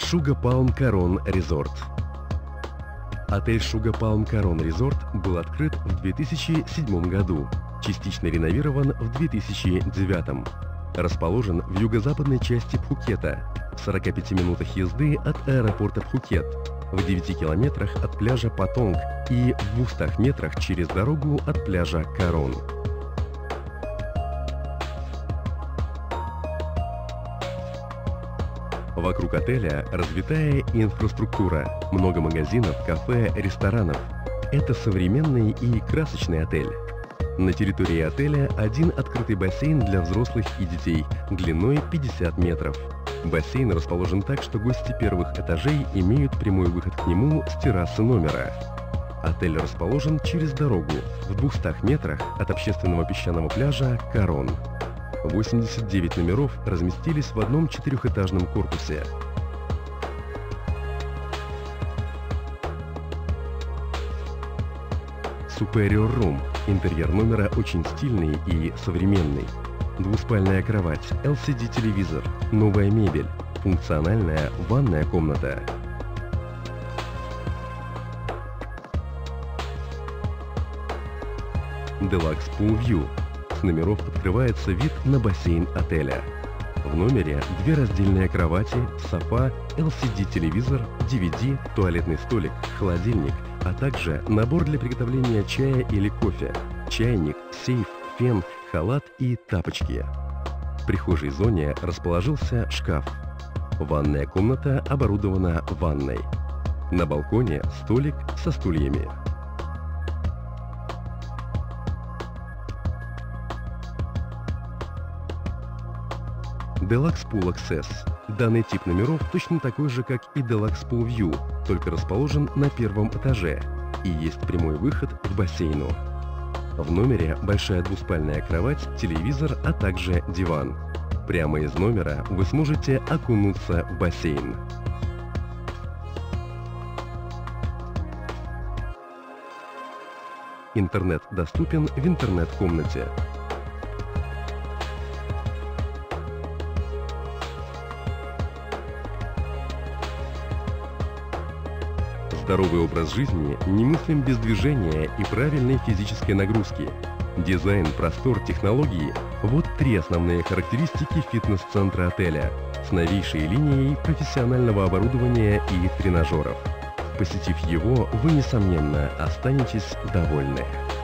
Sugar Palm Coron Resort. Отель Sugar Palm Coron Resort был открыт в 2007 году, частично реновирован в 2009. Расположен в юго-западной части Пхукета, в 45 минутах езды от аэропорта Пхукет, в 9 километрах от пляжа Патонг и в 200 метрах через дорогу от пляжа Корон. Вокруг отеля развитая инфраструктура, много магазинов, кафе, ресторанов. Это современный и красочный отель. На территории отеля один открытый бассейн для взрослых и детей длиной 50 метров. Бассейн расположен так, что гости первых этажей имеют прямой выход к нему с террасы номера. Отель расположен через дорогу в 200 метрах от общественного песчаного пляжа Корон. 89 номеров разместились в одном четырехэтажном корпусе. Superior Room. Интерьер номера очень стильный и современный. Двуспальная кровать, LCD-телевизор, новая мебель, функциональная ванная комната. Deluxe Pool View. С номеров открывается вид на бассейн отеля. В номере две раздельные кровати, софа, LCD-телевизор, DVD, туалетный столик, холодильник, а также набор для приготовления чая или кофе, чайник, сейф, фен, халат и тапочки. В прихожей зоне расположился шкаф. Ванная комната оборудована ванной. На балконе столик со стульями. Deluxe Pool Access. Данный тип номеров точно такой же, как и Deluxe Pool View, только расположен на первом этаже и есть прямой выход к бассейну. В номере большая двуспальная кровать, телевизор, а также диван. Прямо из номера вы сможете окунуться в бассейн. Интернет доступен в интернет-комнате. Здоровый образ жизни немыслим без движения и правильной физической нагрузки. Дизайн, простор, технологии – вот три основные характеристики фитнес-центра отеля с новейшей линией профессионального оборудования и тренажеров. Посетив его, вы, несомненно, останетесь довольны.